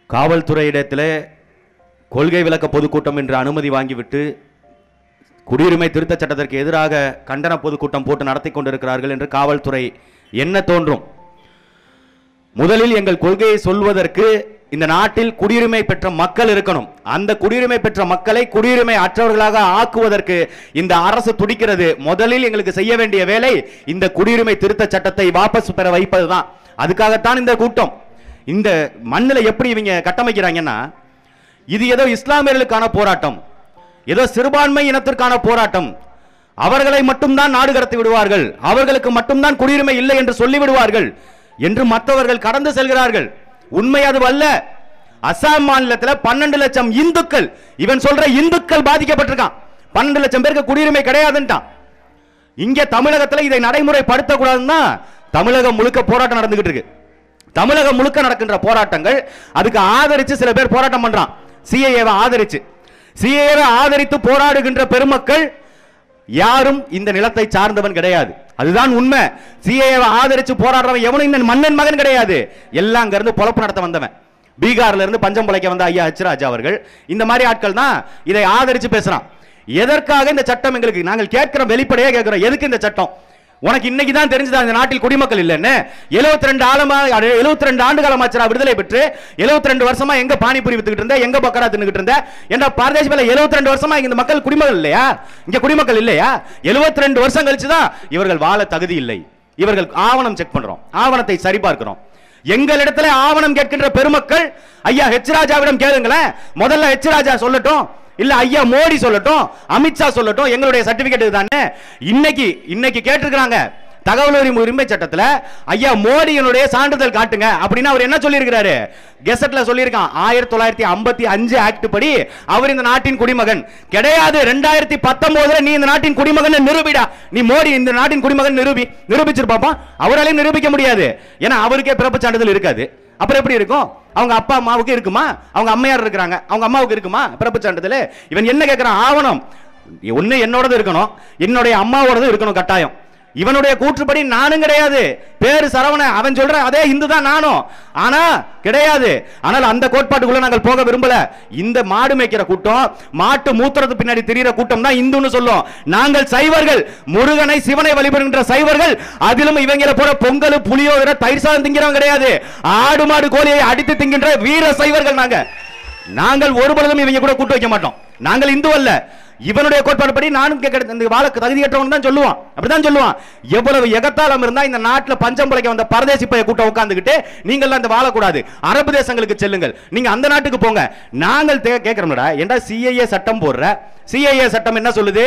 காவல்துறையிடத்தில் கொள்கை விளக்க பொதுக்கூட்டம் என்று அனுமதி வாங்கிவிட்டு குடியுரிமை திருத்த சட்டத்திற்கு எதிராக கண்டன பொதுக்கூட்டம் போட்டு நடத்தி கொண்டிருக்கிறார்கள் என்று காவல்துறை என்ன தோன்றும். முதலில் எங்கள் கொள்கையை சொல்வதற்கு இந்த நாட்டில் குடியுரிமை பெற்ற மக்கள் இருக்கணும். அந்த குடியுரிமை பெற்ற மக்களை குடியுரிமை அற்றவர்களாக ஆக்குவதற்கு இந்த அரசு துடிக்கிறது. முதலில் எங்களுக்கு செய்ய வேண்டிய வேலை இந்த குடியுரிமை திருத்த சட்டத்தை வாபஸ் பெற வைப்பதுதான். அதுக்காகத்தான் இந்த கூட்டம். இந்த மண்ணில் எப்படி இவங்க கட்டமைக்கிறாங்கன்னா, இது ஏதோ இஸ்லாமியர்களுக்கான போராட்டம், ஏதோ சிறுபான்மை இனத்திற்கான போராட்டம், அவர்களை மட்டும்தான் நாடு கடத்தி விடுவார்கள், அவர்களுக்கு மட்டும்தான் குடியுரிமை இல்லை என்று சொல்லிவிடுவார்கள் என்று மற்றவர்கள் கடந்து செல்கிறார்கள். உண்மை அது அல்ல. அசாம் மாநிலத்தில் 12 லட்சம் இந்துக்கள், இவன் சொல்ற இந்துக்கள் பாதிக்கப்பட்டிருக்கான். 12 லட்சம் பேருக்கு குடியுரிமை கிடையாதுன்ட்டான். இங்கே தமிழகத்தில் இதை நடைமுறைப்படுத்தக்கூடாதுன்னா தமிழகம் முழுக்க போராட்டம் நடந்துகிட்டு இருக்கு. தமிழகம் முழுக்க நடக்கின்ற போராட்டங்கள், அதுக்கு ஆதரிச்சு சில பேர் போராட்டம் பண்றான். சிஏஏவை ஆதரித்து போராடுகின்ற பெருமக்கள் யாரும் இந்த நிலத்தை சார்ந்தவன் கிடையாது. அதுதான் உண்மை. சிஏஏவை ஆதரிச்சு போராடுறவன் எவனும் இந்த மன்னன் மகன் கிடையாது. எல்லாம் அங்க இருந்து பொழப்பு நடத்த வந்தவன். பீகார்ல இருந்து பஞ்சம் பிழைக்க வந்த ஐயா ஹெச் ராஜா அவர்கள் இந்த மாதிரி ஆட்கள் தான் இதை ஆதரிச்சு பேசுறான். எதற்காக இந்த சட்டம் எங்களுக்கு, நாங்கள் கேட்கிறோம், வெளிப்படையா கேட்கிறோம், எதுக்கு இந்த சட்டம்? உனக்கு இன்னைக்கு தான் தெரிஞ்சதா இந்த நாட்டில் குடிமக்கள் இல்லைன்னு? 72 ஆண்டு காலமாச்சரா விடுதலை பெற்று 72 வருஷமா எங்க பானிபூரி வித்துக்கிட்டு இருந்த, எங்க பக்கரா தின்னுகிட்டு இருந்த, என்ற பாரதேச 72 வருஷமா இந்த மக்கள் குடிமக்கள் இல்லையா? இங்க குடிமக்கள் இல்லையா? 72 வருஷம் கழிச்சுதான் இவர்கள் வாழ தகுதி இல்லை. இவர்கள் ஆவணம் செக் பண்றோம், ஆவணத்தை சரிபார்க்கிறோம். எங்களிடத்துல ஆவணம் கேட்கின்ற பெருமக்கள் ஐயா ஹெச் ராஜாவிடம் கேளுங்களேன். முதல்ல ஹெச் ராஜா சொல்லட்டும், இல்ல ஐயா மோடி சொல்லட்டும், அமித்ஷா சொல்லட்டும், எங்களுடைய சர்டிபிகேட் தானே. இன்னைக்கு கேட்டிருக்காங்க தகவல் உரிமை சட்டத்துல ஐயா மோடியினுடைய சான்றிதழ் காட்டுங்க அப்படின்னா அவர் என்ன சொல்லியிருக்கிறாரு? கெசட்ல சொல்லியிருக்கான் 1955 ஆக்ட் படி அவர் இந்த நாட்டின் குடிமகன் கிடையாது. 2019 நீ இந்த நாட்டின் குடிமகன் நிரூபிடா. நீ மோடி இந்த நாட்டின் குடிமகன் நிரூபிச்சிருப்பாப்பா. அவராலையும் நிரூபிக்க முடியாது. ஏன்னா அவருக்கே பிறப்பு சான்றிதழ் இருக்காது. அப்புறம் எப்படி இருக்கும்? அவங்க அப்பா அம்மாவுக்கு இருக்குமா? அவங்க அம்மையார் இருக்கிறாங்க, அவங்க அம்மாவுக்கு இருக்குமா பிறப்பு சான்றிதழ்? இவன் என்ன கேட்கிறான்? ஆவணம் ஒண்ணு என்னோடது இருக்கணும், என்னுடைய அம்மாவோடது இருக்கணும் கட்டாயம். இவனுடைய கூற்றுப்படி நானும் கிடையாது, பேரு சரவண, அவன் சொல்ற அதே இந்து தான் நானும், ஆனா கிடையாது. ஆனால் அந்த கோட்பாட்டுக்குள்ள நாங்கள் போக விரும்பல. இந்த மாடு மேய்க்கிற கூட்டம், மாட்டு மூத்திரத்து பின்னாடி திரிகிற கூட்டம் தான் இந்துன்னு சொல்லும். நாங்கள் சைவர்கள், முருகனை சிவனை வழிபடுகின்ற சைவர்கள். அதிலும் இவங்களை போற பொங்கல் புளியோதரை தயிர் சாதம் திங்கிறவங்க கிடையாது. ஆடு மாடு கோழியை அடித்து திங்கின்ற வீர சைவர்கள் நாங்கள் ஒருபொழுதும் இவங்க கூட கூட்டு வைக்க மாட்டோம். நாங்கள் இந்து அல்ல. இவனுடைய கோட்பாடுபடி நானும் வாழக்கு தகுதியற்றவன் தான் சொல்லுவான். அப்படிதான் சொல்லுவான். எவ்வளவு எகத்தாளம் இருந்தா இந்த நாட்டில் பஞ்சம் பிழைக்க வந்த பரதேசி பைய கூட்டம் உட்கார்ந்துகிட்டு நீங்கள் அந்த வாழக்கூடாது, அரபு தேசங்களுக்கு செல்லுங்கள், நீங்க அந்த நாட்டுக்கு போங்க. நாங்கள் கேட்கிறோம்டா, ஏண்டா சிஏஏ சட்டம் போடுற? சிஏஏ சட்டம் என்ன சொல்லுது?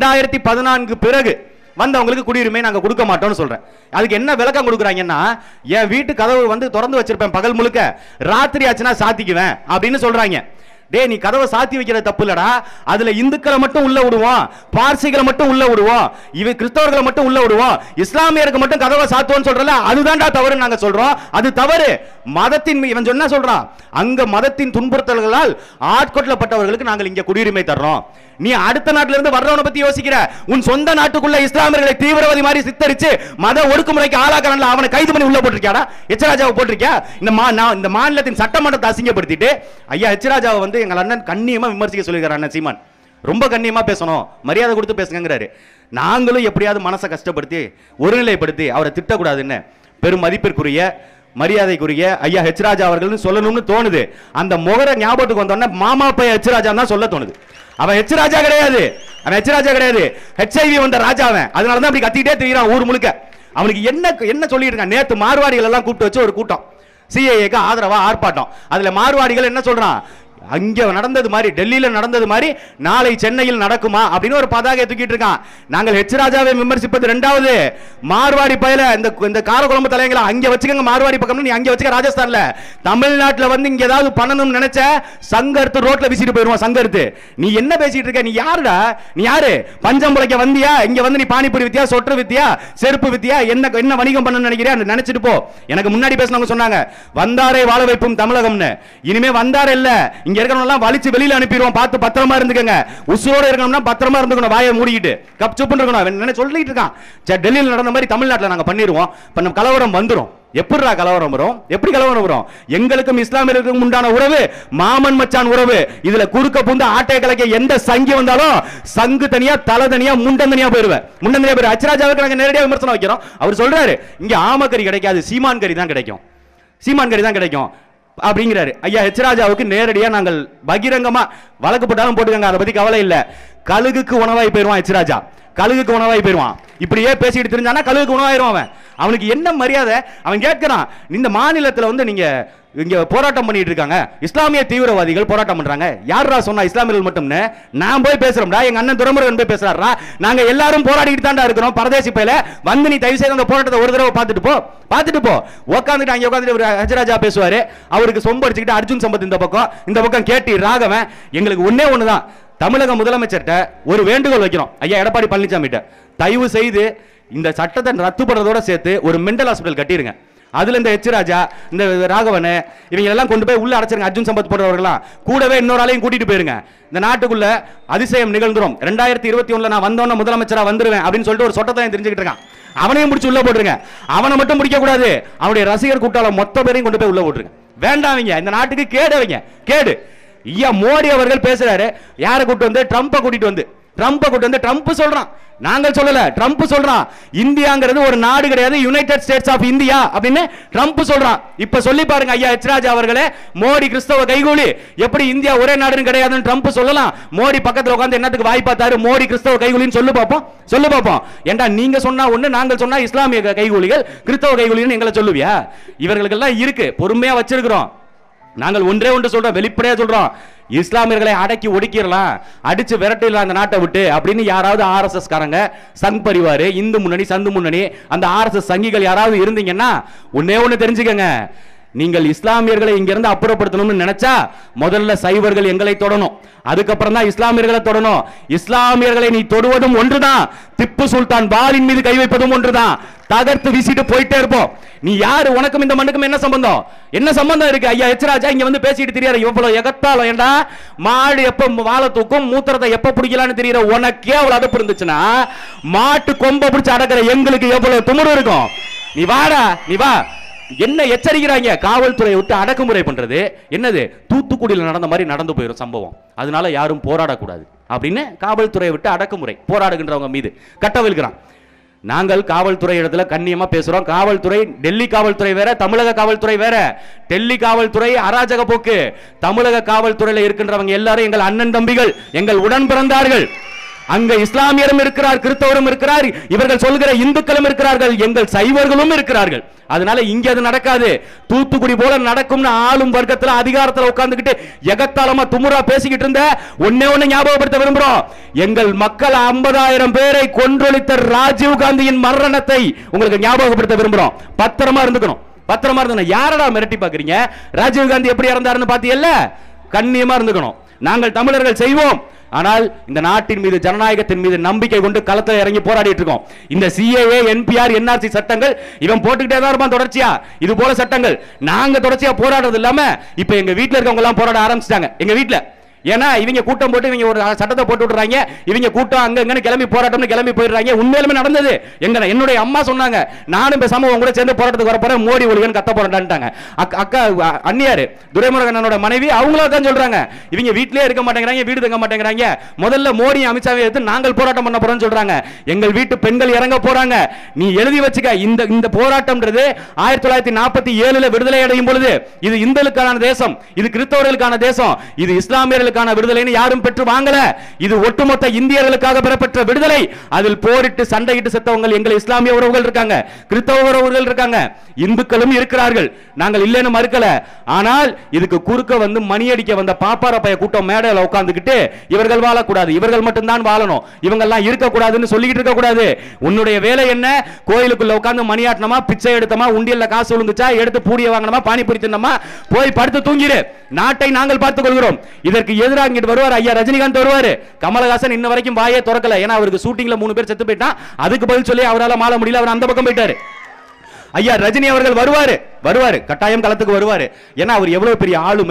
2014 பிறகு வந்தவங்களுக்கு குடியுரிமை நாங்க கொடுக்க மாட்டோம்னு சொல்றேன். அதுக்கு என்ன விளக்கம் கொடுக்குறாங்கன்னா, என் வீட்டு கதவு திறந்து வச்சிருப்பேன் பகல் முழுக்க, ராத்திரி ஆச்சுன்னா சாத்திக்குவேன் அப்படின்னு சொல்றாங்க. டே, நீ கதவை சாத்தி வைக்கிற தப்பு இல்லடா. அதுல இந்துக்களை மட்டும் உள்ள விடுவோம், பார்சிகளை மட்டும் உள்ள விடுவோம், இவ கிறிஸ்தவர்களை மட்டும் உள்ள விடுவோம், இஸ்லாமியருக்கு மட்டும் கதவை சாத்துவோம்னு சொல்றல, அதுதான்டா தவறு நாங்க சொல்றோம். அது தவறு. மதத்தின் இவன் சொன்னா சொல்றான், அங்க மதத்தின் துன்புறுத்தல்களால் ஆட்கொள்ளப்பட்டவர்களுக்கு நாங்கள் இங்க குடியுரிமை தர்றோம். நீ அடுத்த நாட்டில இருந்து வர்றவனை பத்தி யோசிக்கிற. உன் சொந்த நாட்டுக்குள்ள இஸ்லாமியர்களை தீவிரவாதி மாதிரி சித்தரிச்சு மத ஒடுக்குமுறைக்கு ஆளாக்கறல அவனை கைது பண்ணி உள்ள போட்டிருக்கியாடா? ஹெச் ராஜாவை போட்டிருக்கியா? இந்த மாநிலத்தின் சட்டமன்றத்தை அசிங்கப்படுத்திட்டு ஐயா ஹெச் ராஜாவை எங்கள் அண்ணன் கண்ணியமா விமர்சிக்க சொல்லியிருக்காரு. அண்ணன் சீமான் ரொம்ப கண்ணியமா பேசணும், மரியாதை கொடுத்து பேசுங்கிறாரு. நாங்களும் எப்படியாவது மனசை கஷ்டப்படுத்தி ஒருநிலைப்படுத்தி அவரை திட்டக்கூடாதுன்னு பெரும் மதிப்பிற்குரிய மரியாதைக்குரிய ஐயா ஹெச் ராஜா அவர்கள் சொல்லணும்னு தோணுது. அந்த முகர ஞாபகத்துக்கு வந்தோடனே மாமா பைய ஹெச் ராஜா தான் சொல்ல தோணுது. அவன் ஹெச் ராஜா கிடையாது, ஹெச்ஐவி வந்த ராஜாவன். அதனாலதான் அப்படி கத்திட்டே தெரியுறான் ஊர் முழுக்க. அவனுக்கு என்ன சொல்லிட்டு இருக்கான்? நேத்து மார்வாடிகள் எல்லாம் கூப்பிட்டு வச்சு ஒரு கூட்டம், சிஏஏக்கு ஆதரவா ஆர்ப்பாட்டம். அதுல மார்வாடிகள் என்ன சொல்றான்? அங்க நடந்தது மாதிரி, டெல்லியில நடந்தது மாதிரி நாளை சென்னையில் நடக்குமா அப்படின்னு ஒரு பதாகை தூக்கிட்டு இருக்கான். நாங்கள் ஹெச் ராஜாவை விமர்சிப்பது இரண்டாவது. மார்வாடி பயில இந்த காரக்குழம்பு தலைங்களா அங்க வச்சுக்கங்க, மார்வாடி பக்கம் நீ அங்க வச்சுக்க. ராஜஸ்தான்ல தமிழ்நாட்டுல இங்க ஏதாவது பண்ணணும்னு நினைச்ச சங்கர்த்து ரோட்ல வீசிட்டு போயிருவான். சங்கர்த்து, நீ என்ன பேசிட்டு இருக்க? நீ யாருடா? நீ யாரு? பஞ்சம் பிழைக்க வந்தியா? இங்க நீ பானிபூரி வித்தியா, சொற்று வித்தியா, செருப்பு வித்தியா, என்ன வணிகம் பண்ணணும்னு நினைக்கிறியா? நினைச்சிட்டு போ. எனக்கு முன்னாடி பேசினவங்க சொன்னாங்க வந்தாரை வாழ வைப்பும் தமிழகம்னு. இனிமே வந்தார் இல்ல, இங்க இருக்கவங்க வலிச்சு வெளியில அனுப்பிடுவோம், பார்த்து பத்திரமா இருந்துக்கங்க. உசுரோட இருக்கணும்னா பத்திரமா இருந்துக்கணும், வாயை மூடிக்கிட்டு கப் சுப்புன்னு இருக்கணும். என்ன சொல்லிட்டு இருக்கான்? டெல்லியில் நடந்த மாதிரி தமிழ்நாட்டில் நாங்க பண்ணிடுவோம், பண்ண கலவரம் வந்துடும். எப்படிடா கலவரம் வரும்? எப்படி கலவரம் வரும்? எங்களுக்கும் இஸ்லாமியர்களுக்கும் உண்டான உறவு மாமன் மச்சான் உறவு. இதுல குறுக்க புந்து ஆட்டை கலக்க எந்த சங்கி வந்தாலும் சங்கு தனியா, தலை தனியா, முண்டன் தனியா போயிருவேன். முண்டன் தனியா போயிரு. அச்சராஜாவுக்கு நாங்க நேரடியாக விமர்சனம் வைக்கிறோம். அவர் சொல்றாரு, இங்க ஆமக்கறி கிடைக்காது, சீமான் கறி தான் கிடைக்கும், சீமான் கறி தான் கிடைக்கும் அப்படிங்கிறாரு. ஐயா எச்ராஜாவுக்கு நேரடியா நாங்கள் பகிரங்கமா வழக்கு போட்டாலும் போட்டுக்கங்க, அதை பத்தி கவலை இல்ல. கழுகுக்கு உணவாய் போயிருவான் எச்ராஜா, கழுகுக்கு உணவாய் போயிருவான். இப்படியே பேசிட்டு தெரிஞ்சானா கழுகுக்கு உணவாயிருவான். அவனுக்கு என்ன மரியாதை? அவன் கேட்கிறான், இந்த மாநிலத்தில் வந்து நீங்க இங்க போராட்டம் பண்ணிட்டு இருக்காங்க, இஸ்லாமிய தீவிரவாதிகள் போராட்டம் பண்றாங்க. யாரா சொன்னா இஸ்லாமியர்கள் மட்டும்னு? நான் போய் பேசுறோம்டா, எங்க அண்ணன் துரைமுருகன் போய் பேசுறாரா? நாங்க எல்லாரும் போராடிட்டு தான்டா இருக்கிறோம். பரதேசி பையில வந்து நீ தயவு செய்து அந்த போராட்டத்தை ஒரு தடவை பார்த்துட்டு போ, பார்த்துட்டு போ. உட்காந்துட்டு அங்கே உட்காந்துட்டு ஹஜராஜா பேசுவாரு. அவருக்கு சொம்பு அடிச்சுக்கிட்டு அர்ஜுன் சம்பத் இந்த பக்கம் கேட்டி ராகவன். எங்களுக்கு ஒன்னே ஒண்ணுதான், தமிழக முதலமைச்சர்கிட்ட ஒரு வேண்டுகோள் வைக்கிறோம். ஐயா எடப்பாடி பழனிசாமி கிட்ட தயவு செய்து இந்த சட்டத்தை ரத்து பண்றதோட சேர்த்து ஒரு மென்டல் ஹாஸ்பிட்டல் கட்டிருங்க. அதுல இந்த எச்ராஜா, இந்த ராகவன் இவங்க எல்லாம் கொண்டு போய் உள்ள அடைச்சிருங்க. அர்ஜுன் சம்பத் போன்றவர்களாம் கூடவே இன்னொரு ஆளையும் கூட்டிட்டு போயிருங்க. இந்த நாட்டுக்குள்ள அதிசயம் நிகழ்ந்துரும். 2021 நான் வந்தோன்ன முதலமைச்சரா வந்துருவேன் அப்படின்னு சொல்லிட்டு ஒரு சொட்டத்தை தெரிஞ்சுக்கிட்டு இருக்கான். அவனையும் முடிச்சு உள்ள போட்டுருங்க. அவனை மட்டும் முடிக்க கூடாது, அவனுடைய ரசிகர் கூட்டாளம் மொத்த பேரையும் கொண்டு போய் உள்ள போட்டுருங்க. வேண்டாவீங்க, இந்த நாட்டுக்கு கேடுவீங்க, கேடு. ஐயா மோடி அவர்கள் பேசுறாரு, யாரை கூட்டு வந்து? ட்ரம்பை கூட்டிட்டு வந்து. ட்ரம்பை கூட்டு வந்து ட்ரம்ப் சொல்றான், நாங்கள் சொல்லல, ட்ரம்ப் சொல்றான். இந்தியாங்கிறது ஒரு நாடு கிடையாது, யுனைடெட் ஸ்டேட்ஸ் ஆஃப் இந்தியா அப்படின்னு ட்ரம்ப் சொல்றான். இப்ப சொல்லி பாருங்க ஐயா எச்ராஜா அவர்களே, மோடி கிறிஸ்தவ கைகூலி, எப்படி இந்தியா ஒரே நாடுன்னு கிடையாதுன்னு ட்ரம்ப் சொல்லலாம்? மோடி பக்கத்துல உட்கார்ந்து என்னத்துக்கு வாய் பார்த்தாரு? மோடி கிறிஸ்தவ கைகூலின்னு சொல்லு பாப்போம், சொல்லு பாப்போம். ஏண்டா நீங்க சொன்னா ஒண்ணு, நாங்கள் சொன்னா இஸ்லாமிய கைகூலிகள் கிறிஸ்தவ கைகூலின்னு எங்களை சொல்லுவியா? இவர்களுக்கெல்லாம் இருக்கு, பொறுமையா வச்சிருக்கிறோம். நாங்கள் ஒன்றே ஒன்று சொல்றோம், வெளிப்படையா சொல்றோம், இஸ்லாமியர்களை அடக்கி ஒடுக்கிடலாம், அடிச்சு விரட்டிடலாம் அந்த நாட்டை விட்டு அப்படின்னு யாராவது ஆர்எஸ்எஸ் காரங்க, சங் பரிவார், இந்து முன்னணி, சந்து முன்னணி, அந்த ஆர்எஸ்எஸ் சங்கிகள் யாராவது இருந்தீங்கன்னா ஒன்னே ஒன்று தெரிஞ்சுக்கங்க, நீங்கள் இஸ்லாமியர்களை இங்கிருந்து அப்புறப்படுத்தணும்னு நினைச்சா முதல்ல சைவர்கள் எங்களை தொடணும், அதுக்கப்புறம் தான் இஸ்லாமியர்களை தொடணும். இஸ்லாமியர்களை நீ தொடுவதும் ஒன்றுதான், திப்பு சுல்தான் பாலின் மீது கை வைப்பதும் ஒன்றுதான். தகர்த்து வீசிட்டு போயிட்டே இருப்போம். நீ யாரு? உனக்கும் இந்த மண்ணுக்கும் என்ன சம்பந்தம்? என்ன சம்பந்தம் இருக்கு? ஐயா எச்ராஜா இங்க வந்து பேசிட்டு தெரியாரு, இவ்வளவு எகத்தாலும். ஏண்டா மாடு எப்ப வாழை தூக்கும், மூத்திரத்தை எப்ப பிடிக்கலான்னு தெரியற உனக்கே அவ்வளவு அதப்பு இருந்துச்சுன்னா மாட்டு கொம்ப பிடிச்சு அடக்கிற எங்களுக்கு எவ்வளவு துமுறு இருக்கும்? நீ வாடா, நீ வா. என்ன எச்சரிக்கிறாங்க? காவல்துறையை விட்டு அடக்குமுறை பண்றது என்னது? தூத்துக்குடியில் நடந்த மாதிரி நடந்து போயிடும் சம்பவம், அதனால யாரும் போராடக்கூடாது அப்படின்னு காவல்துறையை விட்டு அடக்குமுறை போராடுகின்றவங்க மீது கட்டவிழ்கிறான். நாங்கள் காவல்துறை இடத்துல கண்ணியமா பேசுறோம். காவல்துறை, டெல்லி காவல்துறை வேற, தமிழக காவல்துறை வேற. டெல்லி காவல்துறை அராஜக போக்கு, தமிழக காவல்துறையில இருக்கின்றவங்க எல்லாரும் எங்கள் அண்ணன் தம்பிகள், எங்கள் உடன் பிறந்தார்கள். அங்க இஸ்லாமியரும் இருக்கிறார், கிறிஸ்தவரும் இருக்கிறார், இவர்கள் சொல்கிற இந்துக்களும் இருக்கிறார்கள், எங்கள் சைவர்களும் இருக்கிறார்கள். அதனால இங்க அது நடக்காது. தூத்துக்குடி போல நடக்கும்னு ஆளும் வர்க்கத்துல அதிகாரத்துல உட்கார்ந்துகிட்டு எகத்தாளமா துமுறா பேசிக்கிட்டு இருந்த ஒன்னே ஒண்ணு ஞாபகப்படுத்த விரும்புறோம். எங்கள் மக்கள் 50,000 பேரை கொன்றொழித்த ராஜீவ் காந்தியின் மரணத்தை உங்களுக்கு ஞாபகப்படுத்த விரும்புறோம். பத்திரமா இருந்துக்கணும், பத்திரமா இருந்தணும். யாரடா மிரட்டி பாக்குறீங்க? ராஜீவ் காந்தி எப்படி இறந்தாருன்னு பாத்தீங்கல்ல? கண்ணியமா இருந்துக்கணும். நாங்கள் தமிழர்கள் செய்வோம், ஆனால் இந்த நாட்டின் மீது, ஜனநாயகத்தின் மீது நம்பிக்கை கொண்டு களத்தில் இறங்கி போராடிட்டு இருக்கோம். இந்த சிஏஏ, என்பிஆர், என்ஆர்சி சட்டங்கள் இவன் போட்டுக்கிட்டே தான் இருப்பான் தொடர்ச்சியா. இது போல சட்டங்கள் நாங்க தொடர்ச்சியா போராடுறது இல்லாம இப்ப எங்க வீட்டுல இருக்கவங்க எல்லாம் போராட ஆரம்பிச்சிட்டாங்க. எங்க வீட்டுல ஏன்னா இவங்க கூட்டம் போட்டு இவங்க ஒரு சட்டத்தை போட்டு விடுறாங்க, இவங்க கூட்டம் அங்க இங்க கிளம்பி போராட்டம்னு கிளம்பி போயிடுறாங்க. உண்மையிலுமே நடந்தது. என்னுடைய அம்மா சொன்னாங்க, நானும் பேசாம உங்க கூட சேர்ந்து போராட்டத்துக்கு வர போறேன், மோடி ஒழிகன் கத்த போறான்ட்டாங்க. அக்கா அண்ணியாரு துரைமுருகனோட மனைவி அவங்கள தான் சொல்றாங்க, இவங்க வீட்லயே இருக்க மாட்டேங்கிறாங்க, வீடு தங்க மாட்டேங்கிறாங்க, முதல்ல மோடி அமித்ஷாவை எடுத்து நாங்கள் போராட்டம் பண்ண போறோம்னு சொல்றாங்க. எங்கள் வீட்டு பெண்கள் இறங்க போறாங்க. நீ எழுதி வச்சுக்க, இந்த போராட்டம்ன்றது 1947 விடுதலை அடையும் பொழுது இது இந்துக்களுக்கான தேசம், இது கிறிஸ்தவர்களுக்கான தேசம், இது இஸ்லாமியர்களுக்கான விடுதலைன்னு யாரும் பெற்று வாங்கல. இது ஒட்டுமொத்த இந்தியர்களுக்காக பெறப்பட்ட விடுதலை. அதில் போரிட்டு சண்டையிட்டு செத்தவங்க எங்கள் இஸ்லாமிய உறவுகள் இருக்காங்க, கிறிஸ்தவ உறவுகள் இருக்காங்க, இந்துக்களும் இருக்கிறார்கள். நாங்கள் இல்லைன்னு மறுக்கல. ஆனால் இதுக்கு குறுக்க வந்து மணி அடிக்க வந்த பாப்பார பைய கூட்டம் மேடையில் உட்கார்ந்துகிட்டு இவர்கள் வாழக்கூடாது, இவர்கள் மட்டும்தான் வாழணும், இவங்க எல்லாம் இருக்கக்கூடாதுன்னு சொல்லிக்கிட்டு இருக்க கூடாது. உன்னுடைய வேலை என்ன? கோயிலுக்குள்ள உட்கார்ந்து மணியாட்டனமா, பிச்சை எடுத்தமா, உண்டியல்ல காசு விழுந்துச்சா எடுத்து பூடிய வாங்கணுமா, பானிபூரி தின்னமா, போய் படுத்து தூங்கிடு. நாட்டை நாங்கள் பார்த்துக் கொள்கிறோம். இதற்கு எதிராக இங்கிட்டு வருவார் ஐயா ரஜினிகாந்த் வருவாரு. கமலஹாசன் இன்ன வரைக்கும் வாயே திறக்கல. ஏன்னா அவருக்கு ஷூட்டிங்ல 3 பேர் செத்து போயிட்டான். அதுக்கு பதில் சொல்லி அவரால் மாற முடியல, அவர் அந்த பக்கம் போயிட்டாரு. ஐயா ரஜினி அவர்கள் வருவாரு, கட்டாயம் களத்துக்கு வருவாரு. ஏன்னா அவர் எவ்வளவு பெரிய ஆளுமை,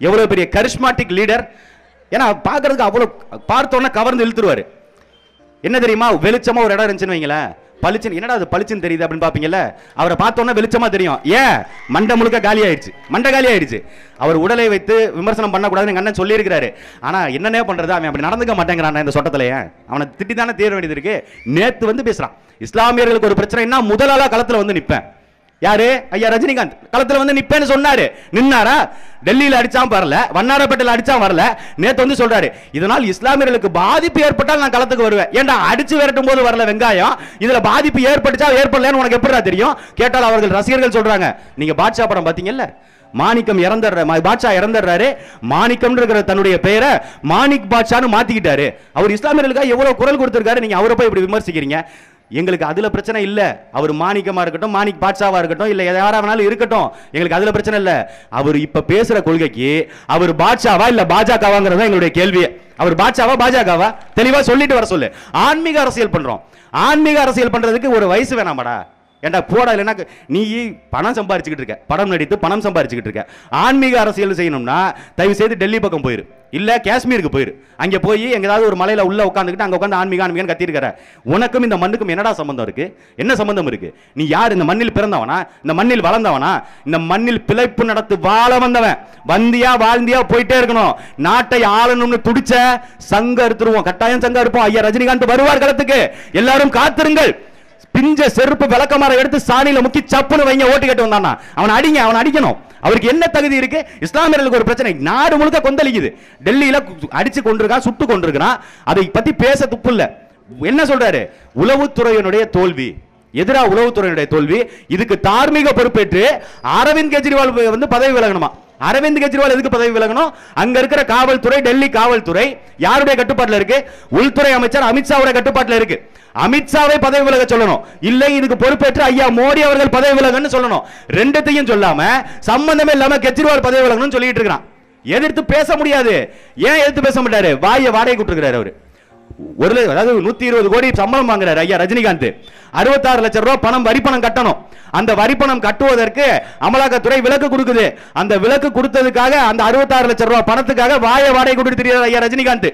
எவ்வளவு பெரிய கரிஸ்மாட்டிக் லீடர். ஏன்னா பார்க்கறதுக்கு அவ்வளவு பார்த்தோன்னா கவர்ந்து இழுத்துருவாரு. என்ன தெரியுமா, வெளிச்சமா ஒரு இடம் இருந்துச்சுன்னு வைங்களேன், பளிச்சுன்னு என்னடா அது பளிச்சுன்னு தெரியுது அப்படின்னு பாப்பீங்கல்ல, அவரை பார்த்தோன்னா வெளிச்சமா தெரியும். ஏன் மண்டை முழுக்க காலி ஆயிடுச்சு, மண்டை காலி ஆயிடுச்சு. அவர் உடலை வைத்து விமர்சனம் பண்ணக்கூடாதுன்னு எங்க அண்ணன் சொல்லி இருக்கிறாரு. ஆனா என்னன்னே பண்றது, அவன் அப்படி நடந்துக்க மாட்டேங்கிறான் இந்த சொட்டத்திலேயே. அவனை திட்டி தானே தீர வேண்டியது இருக்கு. நேத்து வந்து பேசுறான், இஸ்லாமியர்களுக்கு ஒரு பிரச்சனைனா முதலாளா களத்துல வந்து நிப்பேன். யாரு? ஐயா ரஜினிகாந்த் களத்துல வந்து நிப்பேன்னு சொன்னாரு. நின்னாரா? டெல்லியில அடிச்சான் வரல, வண்ணாரப்பேட்டையில அடிச்சான் வரல. நேத்து வந்து சொல்றாரு, இதனால் இஸ்லாமியர்களுக்கு பாதிப்பு ஏற்பட்டால் நான் களத்துக்கு வருவேன். ஏன்டா அடிச்சு விரட்டும் போது வரல வெங்காயம், இதுல பாதிப்பு ஏற்பட்டுச்சா ஏற்படலன்னு உனக்கு எப்படிடா தெரியும்? கேட்டால் அவர்கள் ரசிகர்கள் சொல்றாங்க, நீங்க பாட்ஷா படம் பாத்தீங்கல்ல, மாணிக்கம் பாட்ஷா இறந்துடுறாரு, மாணிக்கம் இருக்கிற தன்னுடைய பெயரை மாணிக் பாட்ஷான்னு மாத்திக்கிட்டாரு. அவர் இஸ்லாமியர்களுக்காக எவ்வளவு குரல் கொடுத்திருக்காரு, நீங்க அவரை போய் இப்படி விமர்சிக்கிறீங்க. எங்களுக்கு அதுல பிரச்சனை இல்ல. அவர் மாணிக்கமா இருக்கட்டும், மாணிக் பாட்ஷாவா இருக்கட்டும், இல்ல யாராவது இருக்கட்டும், எங்களுக்கு அதுல பிரச்சனை இல்ல. அவர் இப்ப பேசுற கொள்கைக்கு அவர் பாட்ஷாவா இல்ல பாஜகவாங்கிறதா எங்களுடைய கேள்வி. அவர் பாட்ஷாவா பாஜகவா தெளிவா சொல்லிட்டு வர சொல்லு. ஆன்மீக அரசியல் பண்றோம். ஆன்மீக அரசியல் பண்றதுக்கு ஒரு வயசு வேணாமாடா? ஏண்டா போடா, இல்லைன்னா நீ பணம் சம்பாரிச்சுக்கிட்டு இருக்க, படம் நடித்து பணம் சம்பாரிச்சுக்கிட்டு இருக்க. ஆன்மீக அரசியல் செய்யணும்னா தயவு செய்து டெல்லி பக்கம் போயிரு, இல்ல காஷ்மீருக்கு போயிரு. அங்க போய் எங்கேயாவது ஒரு மலையில உள்ள உட்காந்துக்கிட்டு அங்க உட்காந்து ஆன்மீக ஆன்மீகன்னு கத்திருக்கிற. உனக்கும் இந்த மண்ணுக்கும் என்னடா சம்பந்தம் இருக்கு? என்ன சம்பந்தம் இருக்கு? நீ யார்? இந்த மண்ணில் பிறந்தவனா? இந்த மண்ணில் வளர்ந்தவனா? இந்த மண்ணில் பிழைப்பு நடத்து வாழ வந்தவன். வந்தியா வாழ்ந்தியா போயிட்டே இருக்கணும். நாட்டை ஆளணும்னு துடிச்ச சங்க எடுத்துருவோம், கட்டாயம் சங்க எடுப்போம். ஐயா ரஜினிகாந்த் வருவார் களத்துக்கு, எல்லாரும் காத்திருங்கள். பிஞ்ச செருப்பு விளக்கமாற எடுத்து சாணியில முக்கி சப்புன்னு வைங்க, ஓட்டு கேட்டு வந்தானா அவன் அடிங்க, அவன் அடிக்கணும். அவருக்கு என்ன தகுதி இருக்கு? இஸ்லாமியர்களுக்கு ஒரு பிரச்சனை, நாடு முழுக்க கொந்தளிக்குது. டெல்லியில அடிச்சு கொண்டிருக்கான், சுட்டு கொண்டிருக்கான். அதை பத்தி பேச துப்பு இல்ல. என்ன சொல்றாரு? உளவுத்துறையினுடைய தோல்வி, எதிராக உளவுத்துறையினுடைய தோல்வி. இதுக்கு தார்மீக பொறுப்பேற்று அரவிந்த் கெஜ்ரிவால் வந்து பதவி விலகணுமா? அரவிந்த் கெஜ்ரிவால் எதுக்கு பதவி விலகணும்? அங்க இருக்கிற காவல்துறை, டெல்லி காவல்துறை யாருடைய கட்டுப்பாட்டில் இருக்கு? உள்துறை அமைச்சர் அமித்ஷாவுடைய கட்டுப்பாட்டில் இருக்கு. அமித்ஷாவை பதவி விலக சொல்லணும், இல்லை இதுக்கு பொறுப்பேற்று ஐயா மோடி அவர்கள் பதவி விலகன்னு சொல்லணும். ரெண்டுத்தையும் சொல்லாம சம்பந்தமே இல்லாம கெஜ்ரிவால் பதவி விலகணும்னு சொல்லிட்டு இருக்கான். எதிர்த்து பேச முடியாது. ஏன் எதிர்த்து பேச மாட்டாரு? வாயை வாடகை கூப்பிட்டுருக்காரு அவரு. அதாவது 120 கோடி சம்பளம் வாங்குறாரு ஐயா ரஜினிகாந்த். 66 லட்சம் ரூபாய் பணம் வரி பணம் கட்டணும். அந்த வரி பணம் கட்டுவதற்கு அமலாக்கத்துறை விலக்கு கொடுக்குது. அந்த விலக்கு கொடுத்ததுக்காக அந்த 66 லட்சம் ரூபாய் பணத்துக்காக வாயை வாடகை கூட்டிட்டு தெரியாது ஐயா ரஜினிகாந்த்.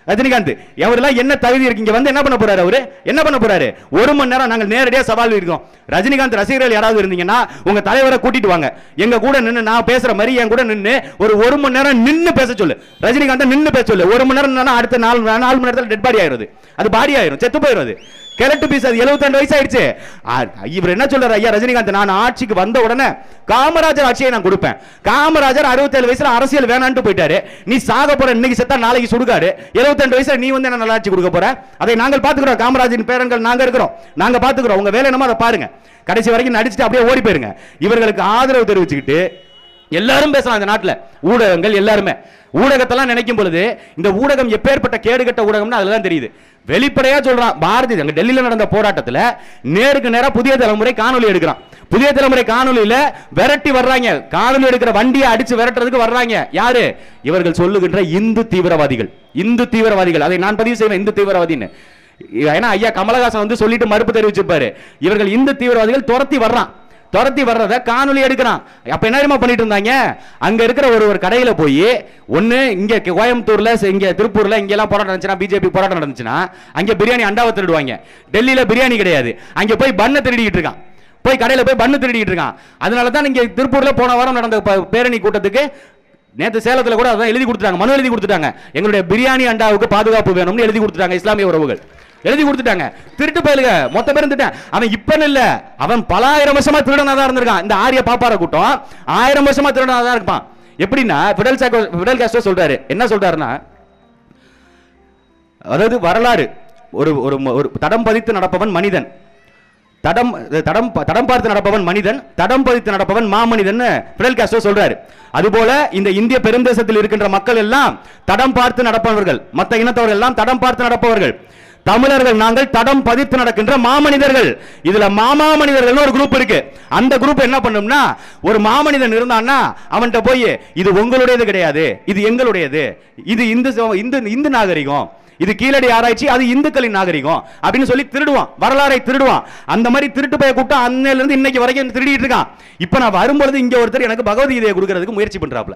எவரெல்லாம் என்ன தகுதி இருக்கு? இங்க வந்து என்ன பண்ண போறாரு? அவரு என்ன பண்ண போறாரு? 1 மணி நேரம் நாங்கள் நேரடியா சவால் இருக்கோம். ரஜினிகாந்த் ரசிகர்கள் யாராவது இருந்தீங்கன்னா உங்க தலைவரை கூட்டிட்டு வாங்க, எங்க கூட நின்று நான் பேசுற மாதிரி என் கூட நின்று ஒரு 1 மணி நேரம் நின்று பேச சொல்லு. ரஜினிகாந்த் நின்று பேச சொல்லு. 1 மணி நேரம் அடுத்த 4 மணி நேரத்தில் டெட் பாடி ஆயிருது, அது பாடி ஆயிரும், செத்து போயிடும். கிழட்டு பீஸ், அது 72 வயசு ஆயிடுச்சு. இவர் என்ன சொல்றாரு ஐயா ரஜினிகாந்த்? நான் ஆட்சிக்கு வந்த உடனே காமராஜர் ஆட்சியை நான் கொடுப்பேன். காமராஜர் 67 வயசுல அரசியல் வேணான்ட்டு போயிட்டாரு. நீ சாக போற, இன்னைக்கு செத்தா நாளைக்கு சுடுகாடு. 72 வயசுல நீ வந்து என்ன நல்ல ஆட்சி கொடுக்க போற? அதை நாங்கள் பாத்துக்கிறோம். காமராஜின் பேரன்கள் நாங்க இருக்கிறோம், நாங்க பாத்துக்கிறோம். உங்க வேலை என்னமோ அதை பாருங்க. கடைசி வரைக்கும் நடிச்சுட்டு அப்படியே ஓடி போயிருங்க. இவர்களுக்கு ஆதரவு தெரிவிச்சுக்கிட்டு எல்லாரும் பேசலாம் இந்த நாட்டில், ஊடகங்கள் எல்லாருமே. ஊடகத்தெல்லாம் நினைக்கும் பொழுது இந்த ஊடகம் எப்பேற்பட்ட கேடுகட்ட ஊடகம்னு அதெல்லாம் தெரியுது. வெளிப்படையா சொல்றான் பாரதி. அங்க டெல்லியில நடந்த போராட்டத்தில் நேருக்கு நேரா புதிய தலைமுறை காணொலி எடுக்கிறான். புதிய தலைமுறை காணொலியில விரட்டி வர்றாங்க. காணொலி எடுக்கிற வண்டியை அடிச்சு விரட்டுறதுக்கு வர்றாங்க. யாரு? இவர்கள் சொல்லுகின்ற இந்து தீவிரவாதிகள். இந்து தீவிரவாதிகள், அதை நான் பதிவு செய்வேன், இந்து தீவிரவாதின்னு. ஏன்னா ஐயா கமலஹாசன் வந்து சொல்லிட்டு மறுப்பு தெரிவிச்சிருப்பாரு. இவர்கள் இந்து தீவிரவாதிகள் துரத்தி வர்றான். துரத்தி வர்றத காணொலி எடுக்கிறான். அப்ப என்ன பண்ணிட்டு இருந்தாங்க? அங்க இருக்கிற ஒரு கடையில போய் ஒண்ணு இங்க கோயம்புத்தூர்ல, இங்க திருப்பூர்ல இங்க எல்லாம் போராட்டம் நடந்துச்சுன்னா, பிஜேபி போராட்டம் நடந்துச்சுன்னா அங்க பிரியாணி அண்டாவை திருடுவாங்க. டெல்லியில பிரியாணி கிடையாது, அங்க போய் பண்ண திருடிட்டு இருக்கான். போய் கடையில போய் பண்ணு திருடிட்டு இருக்கான். அதனால தான் இங்க திருப்பூர்ல போன வாரம் நடந்த பேரணி கூட்டத்துக்கு நேற்று சேலத்துல கூட அதான் எழுதி கொடுத்துட்டாங்க, மனு எழுதி கொடுத்துட்டாங்க. எங்களுடைய பிரியாணி அண்டாவுக்கு பாதுகாப்பு வேணும்னு எழுதி கொடுத்துட்டாங்க இஸ்லாமிய உறவுகள். எழுதி கொடுத்துட்டாங்க. திருட்டு பயலுங்க மொத்த பேரும் திட்டான். அவன் இப்ப இல்ல, அவன் பல ஆயிரம் வருஷமா திருடனாதான் இருந்திருக்கான். இந்த ஆரிய பாப்பார கூட்டம் 1000 வருஷமா திருடனாதான் இருப்பான். எப்படின்னா பிடல் காஸ்ட்ரோ சொல்றாரு. என்ன சொல்றாருன்னா, அதாவது வரலாறு ஒரு தடம் பதித்து நடப்பவன் மனிதன், தடம் பார்த்து நடப்பவன் மனிதன், தடம் பதித்து நடப்பவன் மாமனிதன் பிடல் காஸ்ட்ரோ சொல்றாரு. அதுபோல இந்த இந்திய பெருந்தேசத்தில் இருக்கின்ற மக்கள் எல்லாம் தடம் பார்த்து நடப்பவர்கள், மற்ற இனத்தவர்கள் எல்லாம் தடம் பார்த்து நடப்பவர்கள். தமிழர்கள் நாங்கள் தடம் பதித்து நடக்கின்ற மாமனிதர்கள். இதுல மாமனிதர்கள் ஒரு குரூப் இருக்கு. அந்த குரூப் என்ன பண்ணும்னா, ஒரு மாமனிதன் இருந்தான்னா அவன்கிட்ட போய் இது உங்களுடையது கிடையாது, இது எங்களுடையது, இது இந்து நாகரிகம், இது கீழடி ஆராய்ச்சி, அது இந்துக்களின் நாகரிகம் அப்படின்னு சொல்லி திருடுவான், வரலாறை திருடுவான். அந்த மாதிரி திருட்டு போய் கூட்டம் அன்னையில இருந்து இன்னைக்கு வரைக்கும் திருடிட்டு இருக்கான். இப்ப நான் வரும்பொழுது இங்க ஒருத்தர் எனக்கு பகவத்கீதையை கொடுக்கறதுக்கு முயற்சி பண்றாப்ல.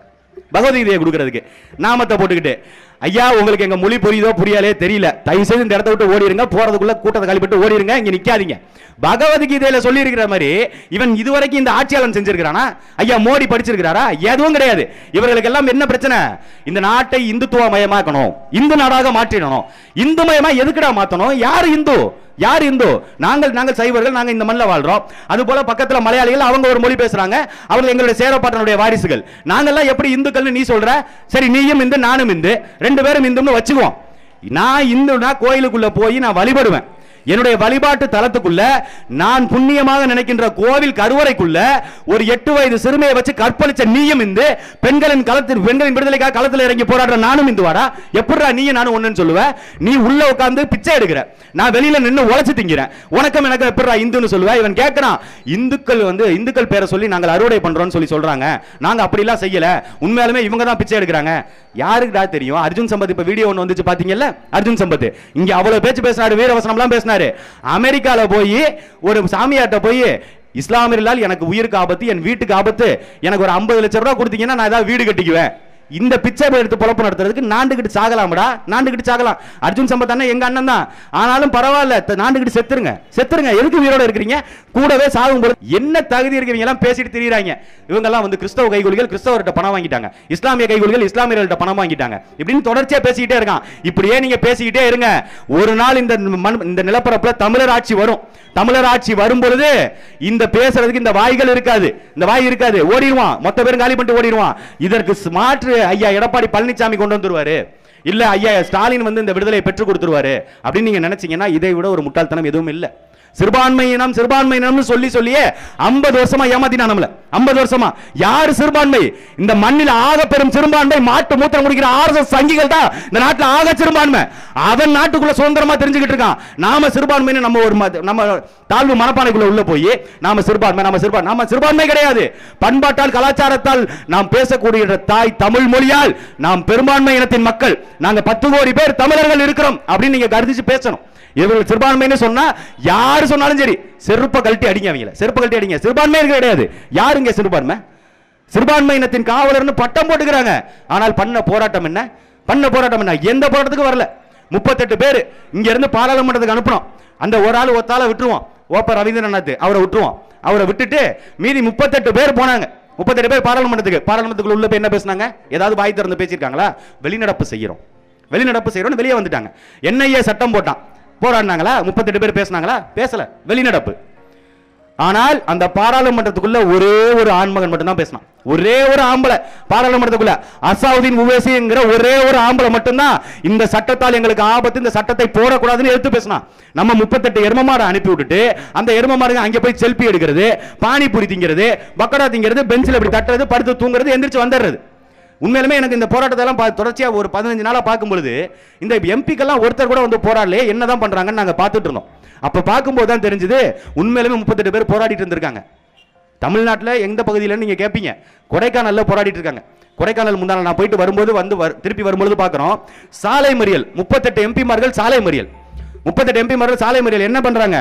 பகவத்கீதையை கொடுக்கறதுக்கு நாமத்தை போட்டுக்கிட்டு. ஐயா உங்களுக்கு எங்க மொழி புரியுதோ புரியாலே தெரியல, தயவு செய்து இந்த இடத்த விட்டு ஓடிடுங்க, போறதுக்குள்ள கூட்டத்தை கழிப்பிட்டு ஓடிடுங்க, இங்க நிக்காதீங்க. பகவத்கீதையில சொல்லி இருக்கிற மாதிரி இவன் இதுவரைக்கும் இந்த ஆட்சியாளன் செஞ்சிருக்கிறானா? ஐயா மோடி படிச்சிருக்கிறாரா? எதுவும் கிடையாது. இவர்களுக்கு எல்லாம் என்ன பிரச்சனை? இந்த நாட்டை இந்துத்துவ மயமாக்கணும், இந்து நாடாக மாற்றிடணும். இந்து மயமா எதுக்குடா மாத்தணும்? யார் இந்து? யார் இந்து? நாங்கள் சைவர்கள், நாங்கள் இந்த மண்ணில் வாழ்றோம். அது போல பக்கத்தில் மலையாளிகள், அவங்க ஒரு மொழி பேசுறாங்க, அவங்க எங்களுடைய சேரப்பாட்டனுடைய வாரிசுகள். நாங்கள்லாம் எப்படி இந்துக்கள்னு நீ சொல்ற? சரி, நீயும் இந்து நானும் இந்து, ரெண்டு பேரும் இந்துன்னு வச்சுக்குவோம். நான் இந்துனா கோயிலுக்குள்ள போய் நான் வழிபடுவேன். என்னுடைய வழிபாட்டு தலத்துக்குள்ள நான் புண்ணியமாக நினைக்கின்ற கோவில் கருவறைக்குள்ள ஒரு 8 வயது சிறுமியை வச்சு கற்பழிச்ச நீயும் இந்து, பெண்களின் விடுதலைக்காக களத்தில் இறங்கி போராடுற நானும் இந்துவாடா? எப்படிடா நீயும் நானும் ஒண்ணுன்னு சொல்லுவ? நீ உள்ள உட்கார்ந்து பிச்சை எடுக்கிற, நான் வெளியில நின்று உழைச்சு திங்கிறேன், உனக்கும் எனக்கு எப்படிடா இந்துன்னு சொல்லுவ? இவன் கேட்கிறான். இந்துக்கள் பேரை சொல்லி நாங்கள் அறுவடை பண்றோம்னு சொல்லி சொல்றாங்க, நாங்க அப்படிலாம் செய்யல, உண்மையாலுமே இவங்க தான் பிச்சை எடுக்கிறாங்க. யாருக்குடா தெரியும்? அர்ஜுன் சம்பத் இப்ப வீடியோ ஒன்று வந்துச்சு பாத்தீங்கல்ல, அர்ஜுன் சம்பத் இங்க அவ்வளவு பேச்சு பேசினாரு, வீரவசனம்லாம் பேசினாரு. அமெரிக்கால போய் ஒரு சாமியார்ட்ட போய், இஸ்லாமியர்களால் எனக்கு உயிருக்கு ஆபத்து, என் வீட்டுக்கு ஆபத்து, எனக்கு ஒரு 50 லட்சம் ரூபாய் கொடுத்தீங்கன்னா நான் ஏதாவது வீடு கட்டிக்குவேன். இந்த பிச்சை எடுத்து பொழப்பு நடத்துறதுக்கு நாண்டுகிட்டு சாகலாம்டா, நாண்டுகிட்டு சாகலாம். அர்ஜுன் சம்பத் அண்ணன் எங்க அண்ணன் தான், ஆனாலும் பரவாயில்ல, நாண்டுகிட்டு செத்துருங்க, செத்துருங்க. எதுக்கு உயிரோட இருக்கிறீங்க? கூடவே சாகும்போது என்ன தகுதி இருக்கிறவங்க எல்லாம் பேசிட்டு திரியுறாங்க. இவங்க எல்லாம் வந்து கிறிஸ்தவ கைகூலிகள் கிறிஸ்தவர்கிட்ட பணம் வாங்கிட்டாங்க, இஸ்லாமிய கைகூலிகள் இஸ்லாமியர்கள்ட்ட பணம் வாங்கிட்டாங்க, இப்படின்னு தொடர்ச்சியா பேசிக்கிட்டே இருக்கான். இப்படியே நீங்க பேசிக்கிட்டே இருங்க, ஒரு நாள் இந்த நிலப்பரப்புல தமிழர் ஆட்சி வரும். தமிழர் ஆட்சி வரும் பொழுது இந்த பேசுறதுக்கு இந்த வாய்கள் இருக்காது, இந்த வாய் இருக்காது, ஓடிடுவான், மொத்த பேரும் காலி பண்ணிட்டு ஓடிடுவான். இதற்கு மாற்று ஐயா எடப்பாடி பழனிசாமி கொண்டு வந்துருவாரு, இல்ல ஐயா ஸ்டாலின் வந்து இந்த விடுதலை பெற்றுக் கொடுத்துருவாரு அப்படின்னு நீங்க நினைச்சீங்கன்னா இதை விட ஒரு முட்டாள்தனம் எதுவும் இல்லை. சிறுபான்மையினம் சொல்லி சொல்லியே 50 வருஷமா ஏமாத்தினா நம்மள. 50 வருஷமா யாரு சிறுபான்மை? இந்த மண்ணில் ஆக பெரும் சிறுபான்மை மாட்டு மூத்திரம் குடிக்கிற RSS சங்கிகள் தான் இந்த நாட்டில் ஆக சிறுபான்மை. அவன் நாட்டுக்குள்ள சுதந்திரமா தெரிஞ்சுக்கிட்டு இருக்கான். நாம சிறுபான்மைன்னு நம்ம தாழ்வு மனப்பானைக்குள்ள உள்ள போய் நாம சிறுபான்மை கிடையாது. பண்பாட்டால் கலாச்சாரத்தால் நாம் பேசக்கூடிய தாய் தமிழ் மொழியால் நாம் பெரும்பான்மை இனத்தின் மக்கள், நாங்க 10 கோடி பேர் தமிழர்கள் இருக்கிறோம் அப்படின்னு நீங்க கருதிச்சு பேசணும். இவர்கள் சிறுபான்மைன்னு சொன்னா யாரு சொன்னாலும் சரி செருப்ப கழட்டி அடிங்க, அவங்கள செருப்ப கழட்டி அடிங்க. சிறுபான்மை கிடையாது. யாருங்க சிறுபான்மை? சிறுபான்மை இனத்தின் காவலர்னு பட்டம் போட்டுக்கிறாங்க. ஆனால் பண்ண போராட்டம் என்ன? எந்த போராட்டத்துக்கு வரல. 38 பேர் இங்க இருந்து பாராளுமன்றத்துக்கு அனுப்பணும். அந்த ஒரு ஆள் ஒத்தால விட்டுருவோம், ஓப்ப ரவீந்திரநாத் அவரை விட்டுருவோம். அவரை விட்டுட்டு மீதி 38 பேர் போனாங்க. 38 பேர் பாராளுமன்றத்துக்குள்ள உள்ள போய் என்ன பேசினாங்க? ஏதாவது வாய் திறந்து பேசியிருக்காங்களா? வெளிநடப்பு செய்யறோம் வெளியே வந்துட்டாங்க. NIA சட்டம் போட்டான், போராடினாங்களா? 38 பேர் பேசினாங்களா? பேசல, வெளிநடப்பு. ஆனால் அந்த பாராளுமன்றத்துக்குள்ள ஒரே ஒரு ஆண்மகன் மட்டும் தான் பேசினான். ஒரே ஒரு ஆம்பளை பாராளுமன்றத்துக்குள்ள, அசாவுதீன் உவைசிங்கிற ஒரே ஒரு ஆம்பளை மட்டும்தான் இந்த சட்டத்தால் எங்களுக்கு ஆபத்து, இந்த சட்டத்தை போடக்கூடாதுன்னு எடுத்து பேசினான். நம்ம 38 எருமமாடை அனுப்பி விட்டுட்டு அந்த எருமமாடுங்க அங்கே போய் செல்ஃபி எடுக்கிறது, பானிபூரி திங்கிறது, பக்கடா திங்கிறது, பெஞ்சில் இப்படி தட்டுறது, படுத்து தூங்குறது, எந்திரிச்சு வந்துடுறது. உண்மையிலுமே எனக்கு இந்த போராட்டத்தை எல்லாம் தொடர்ச்சியா ஒரு 15 நாளா பார்க்கும் பொழுது இந்த எம்பிக்கெல்லாம் ஒருத்தர் கூட வந்து போராடலையே, என்னதான் பண்றாங்கன்னு நாங்க பார்த்துட்டு இருந்தோம். அப்ப பார்க்கும்போது தான் தெரிஞ்சது உண்மையிலுமே 38 பேர் போராடிட்டு இருந்திருக்காங்க. தமிழ்நாட்டில் எந்த பகுதியில் நீங்க கேட்பீங்க, கொடைக்கானல்ல போராடிட்டு இருக்காங்க. கொடைக்கானல் முன்னாள் நான் போயிட்டு வரும்போது திருப்பி வரும்பொழுது பார்க்கிறோம், சாலை மறியல். 38 எம்பிமார்கள் சாலை மறியல். 38 எம்பிமார்கள் சாலை மறியல் என்ன பண்றாங்க?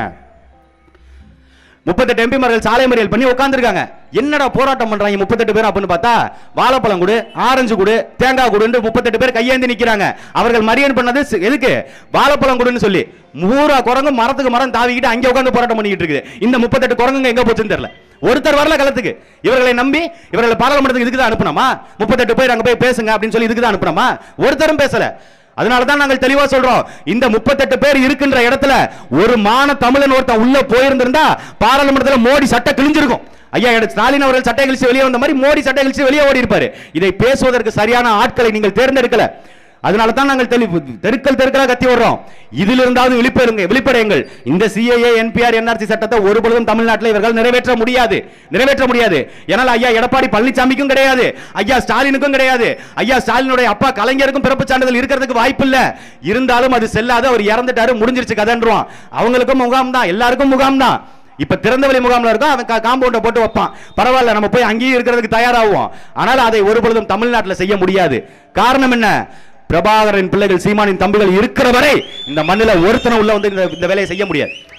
38 எம்பிமார்கள் சாலை மறியல் பண்ணி உட்கார்ந்துருக்காங்க. என்னடா போராட்டம் பண்றாங்க 38 பேர் அப்படின்னு பார்த்தா, வாழைப்பழம் கொடு, ஆரஞ்சு கொடு, தேங்காய் கொடு 38 பேர் கையேந்தி நிக்கிறாங்க. அவர்கள் மறியல் பண்ணது எதுக்கு? வாழைப்பழம் கொடுன்னு சொல்லி. மூரா குரங்கு மரத்துக்கு மரம் தாவிக்கிட்டு அங்கே உட்கார்ந்து போராட்டம் பண்ணிக்கிட்டு இருக்குது. இந்த 38 குரங்குங்க எங்க போச்சுன்னு தெரியல. ஒருத்தர் வரல களத்துக்கு. இவர்களை நம்பி இவர்களை பாராளுமன்றத்துக்கு இதுக்கு தான் அனுப்பணுமா? 38 பேர் அங்க போய் பேசுங்க அப்படின்னு சொல்லி இதுக்கு தான் அனுப்பணுமா? ஒருத்தரும் பேசல. அதனால தான் நாங்கள் தெளிவா சொல்றோம், இந்த 38 பேர் இருக்கின்ற இடத்துல ஒரு மான தமிழன் ஒருத்தன் உள்ள போயிருந்திருந்தா பாராளுமன்றத்தில் மோடி சட்டை கிழிஞ்சிருக்கும். ஐயா ஸ்டாலின் அவர்கள் சட்டை கிழிச்சு வெளியே வந்த மாதிரி மோடி சட்டை கிழிச்சு வெளியே ஓடி இருப்பாரு. இதை பேசுவதற்கு சரியான ஆட்களை நீங்கள் தேர்ந்தெடுக்கல. அதனால தான் நாங்கள் தெருக்களா கத்தி வர்றோம். இதில் இருந்தாவது விழிப்படையுங்கள். இந்த CAA NPR NRC சட்டத்தை ஒரு பொழுதும் தமிழ்நாட்டில் இவர்கள் நிறைவேற்ற முடியாது. ஏனால் ஐயா எடப்பாடி பழனிசாமிக்கும் கிடையாது, ஐயா ஸ்டாலினுக்கும் கிடையாது, ஐயா ஸ்டாலினுடைய அப்பா கலைஞருக்கும் பிறப்பு சான்றிதழ் இருக்கிறதுக்கு வாய்ப்பு இல்ல. இருந்தாலும் அது செல்லாது, அவர் இறந்துட்டாரு, முடிஞ்சிருச்சு கதைன்றான். அவங்களுக்கும் முகாம் தான், எல்லாருக்கும் முகாம் தான். இப்ப திறந்தவெளி முகாம்ல இருக்கும், அவன் காம்பவுண்ட போட்டு வைப்பான். பரவாயில்ல, நம்ம போய் அங்கேயும் இருக்கிறதுக்கு தயாராகுவோம். ஆனால் அதை ஒரு பொழுதும் தமிழ்நாட்டில் செய்ய முடியாது. காரணம் என்ன? பிரபாகரன் பிள்ளைகள், சீமானின் தம்பிகள் இருக்கிற வரை இந்த மண்ணில் ஒருத்தனை உள்ள வந்து இந்த வேலையை செய்ய முடியாது.